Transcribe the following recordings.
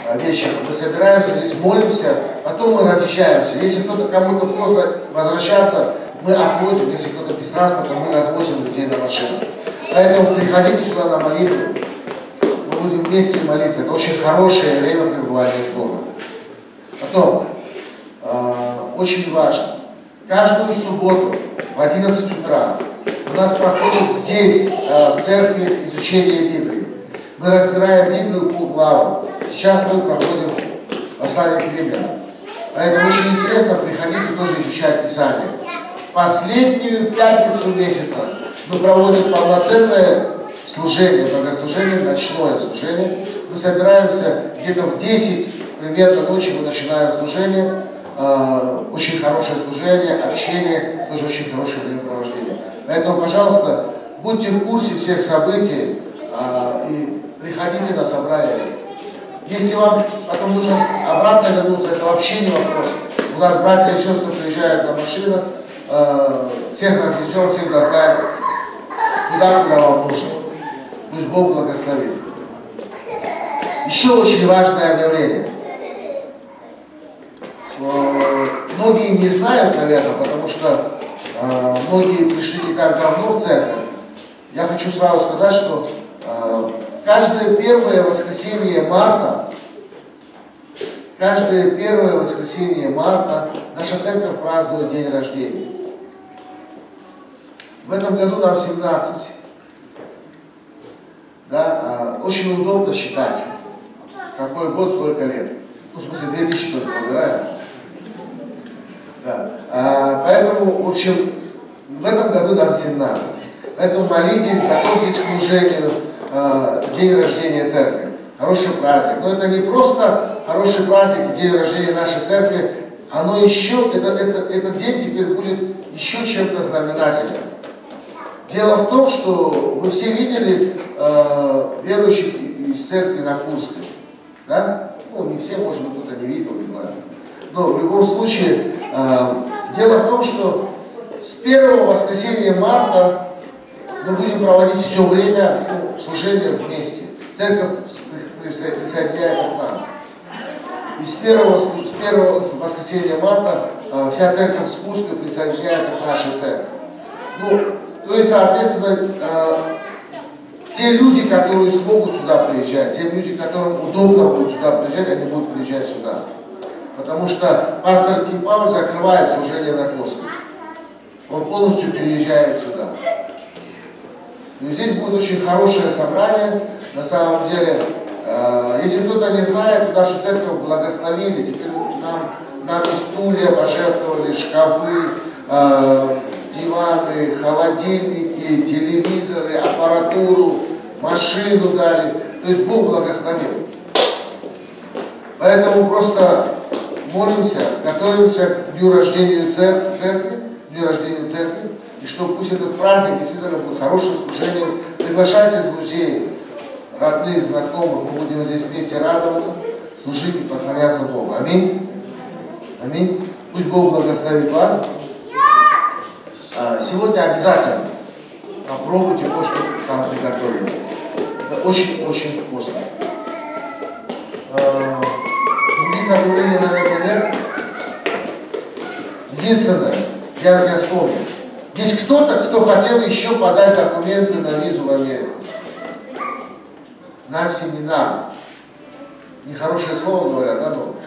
вечером. Мы собираемся здесь, молимся, потом мы разъезжаемся. Если кто-то кому-то поздно возвращаться, мы отвозим. Если кто-то без транспорта, мы развозим людей на машинах. Поэтому приходите сюда на молитву. Мы будем вместе молиться. Это очень хорошее время пребывания с Богом. Потом, очень важно, каждую субботу в 11 утра у нас проходит здесь, в церкви, изучение Библии. Мы разбираем Библию по главам. Сейчас мы проходим послание к Римлянам. Поэтому очень интересно, приходите тоже изучать Писание. Последнюю пятницу месяца мы проводим полноценное служение, богослужение, ночное служение. Мы собираемся где-то в 10 примерно ночи, мы начинаем служение. Очень хорошее служение, общение, тоже очень хорошее времяпровождение. Поэтому, пожалуйста, будьте в курсе всех событий и приходите на собрание. Если вам потом нужно обратно вернуться, это вообще не вопрос. У нас братья и сестры приезжают на машинах, всех развезем, всех доставим туда, куда вам нужно. Пусть Бог благословит. Еще очень важное объявление. Многие не знают, наверное, потому что многие пришли не так давно в церковь. Я хочу сразу сказать, что каждое первое воскресенье марта наша церковь празднует день рождения. В этом году нам 17. Да, очень удобно считать, какой год, сколько лет. Ну, в смысле, 2000 только выбираем. Да. Поэтому, в общем, в этом году нам 17. Поэтому молитесь, готовьтесь к служению, день рождения церкви. Хороший праздник. Но это не просто хороший праздник, день рождения нашей церкви, оно еще, этот день теперь будет еще чем-то знаменательным. Дело в том, что вы все видели верующих из церкви на Курской. Да? Ну, не все, может быть, кто-то не видел, не знаю. Но в любом случае, дело в том, что с первого воскресенья марта мы будем проводить все время служение вместе. Церковь присоединяется к нам. И с первого воскресенья марта вся церковь с Курской присоединяется к нашей церкви. Ну, то есть, соответственно, те люди, которые смогут сюда приезжать, те люди, которым удобно будет сюда приезжать, они будут приезжать сюда. Потому что пастор Ким Пауэлл закрывает служение на Курской. Он полностью переезжает сюда. И здесь будет очень хорошее собрание. На самом деле, если кто-то не знает, нашу церковь благословили. Теперь нам стулья пожертвовали, шкафы, диваны, холодильники, телевизоры, аппаратуру, машину дали. То есть Бог благословил. Поэтому просто молимся, готовимся к дню рождения церкви, и что пусть этот праздник действительно будет хорошим служением. Приглашайте друзей, родных, знакомых, мы будем здесь вместе радоваться, служить и поклоняться Богу. Аминь. Аминь. Пусть Бог благословит вас. Сегодня обязательно попробуйте то, что там приготовили. Это очень-очень вкусно. Других объявлений, наверное, нет. Единственное, я вспомнил. Есть кто-то, кто хотел еще подать документы на визу в Америку. На семинар. Нехорошее слово говорят, да, ну?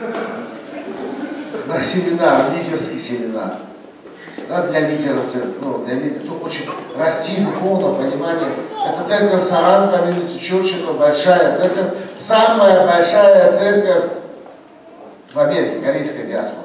На семинар, лидерский семинар. Да, для лидеров, ну, для лидеров, кто хочет расти духовно, понимание. Это церковь Саран, Community Church, это большая церковь, самая большая церковь в Америке, корейская диаспора.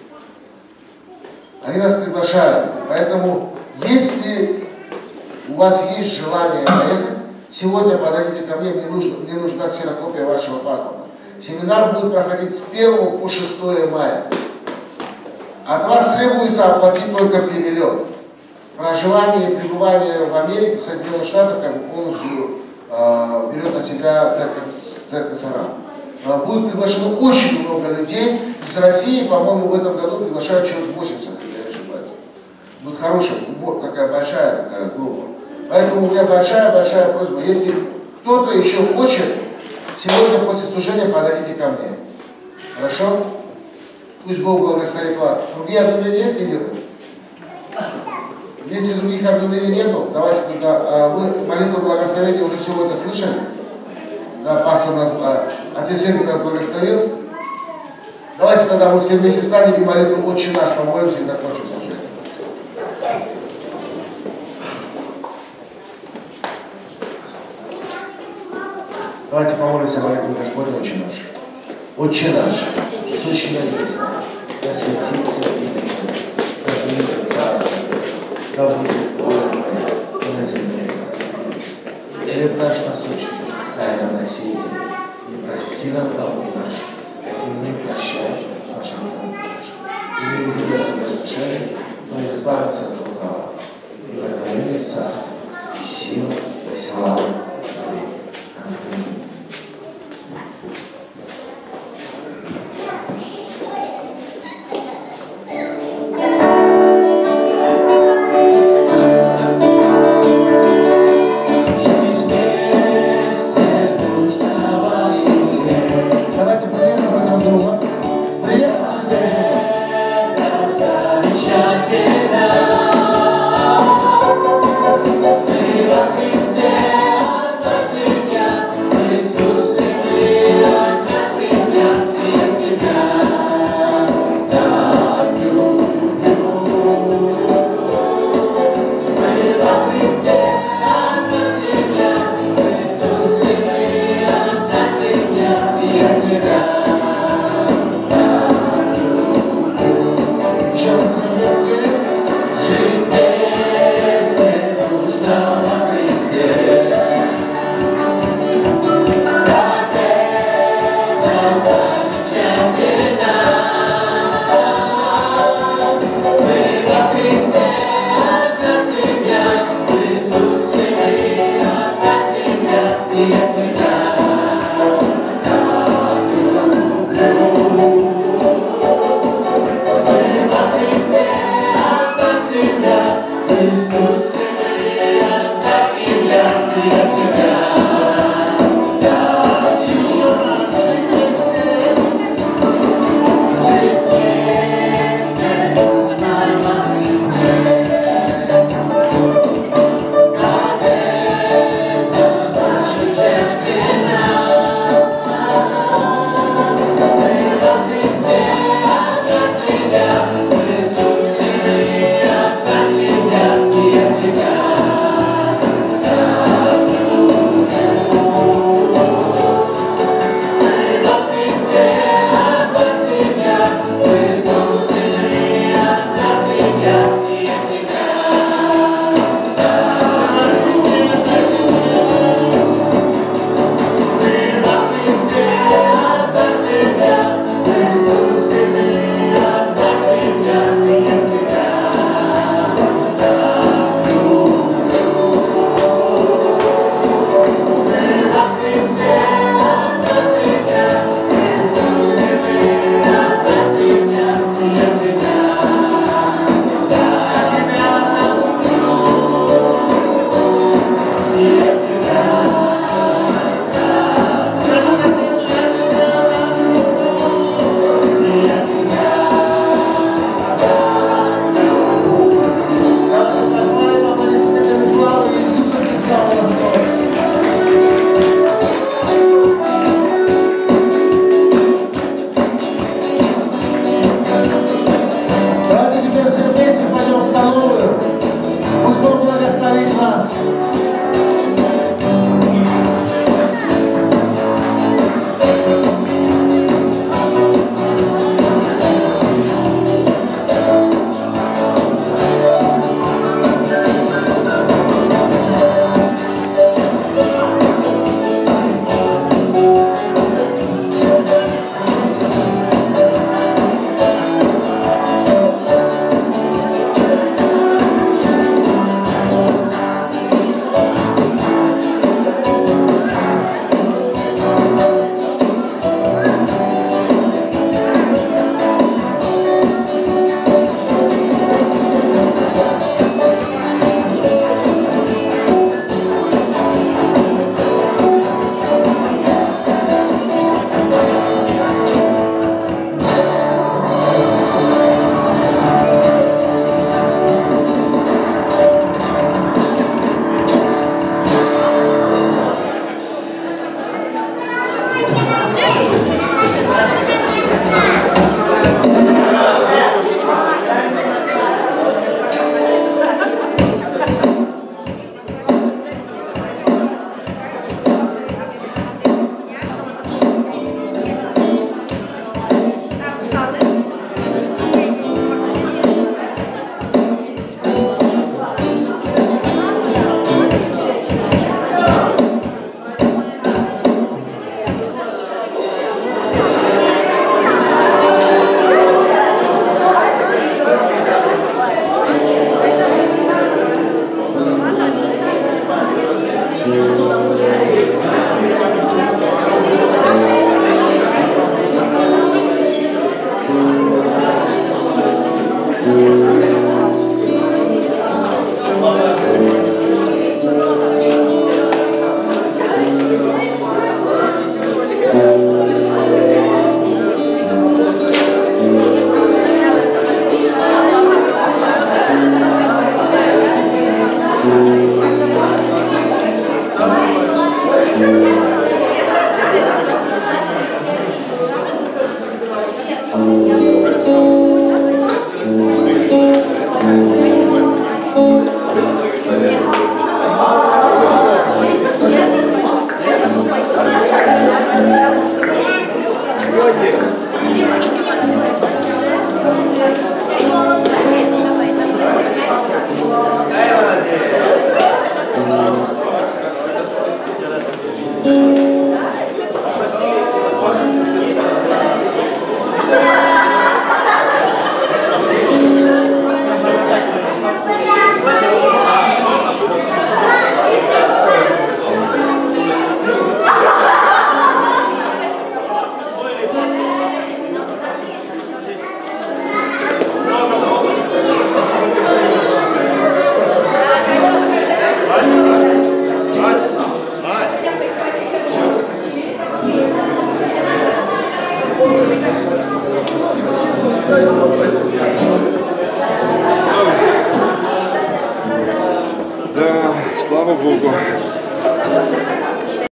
Они нас приглашают, поэтому, если у вас есть желание поехать, сегодня подойдите ко мне, мне нужна ксерокопия вашего паспорта. Семинар будет проходить с 1 по 6 мая. От вас требуется оплатить только перелет. Проживание и пребывание в Америке, в Соединенных Штатах, как бы полностью берет на себя церковь Саран. Будет приглашено очень много людей. Из России, по-моему, в этом году приглашают человек 80, если я не ошибаюсь. Будет хорошая, такая большая группа. Поэтому у меня большая просьба, если кто-то еще хочет сегодня после служения подойдите ко мне. Хорошо? Пусть Бог благословит вас. Другие объявления есть где-то? Если других объявлений нету, давайте туда. Вы молитву благословения уже сегодня слышали? Да, пастор нас, отец Сергей нас благословил. Давайте тогда мы все вместе встанем и молитву «Отче наш» помолимся и закончим служение. Давайте помолимся молитву Господня «Отче наш». Отче наш, сущий на небесах, да святится имя Твое, да придет царство, да будет воля Твоя на земле. Хлеб наш насущный, дай нам на сей день, и прости нам долги наши, и мы прощаем нашим долгам нашим. И не веди нас в искушение, но избавь нас от зла. Ибо Твое есть царство, и сила, и слава. Аминь. Да, слава Богу.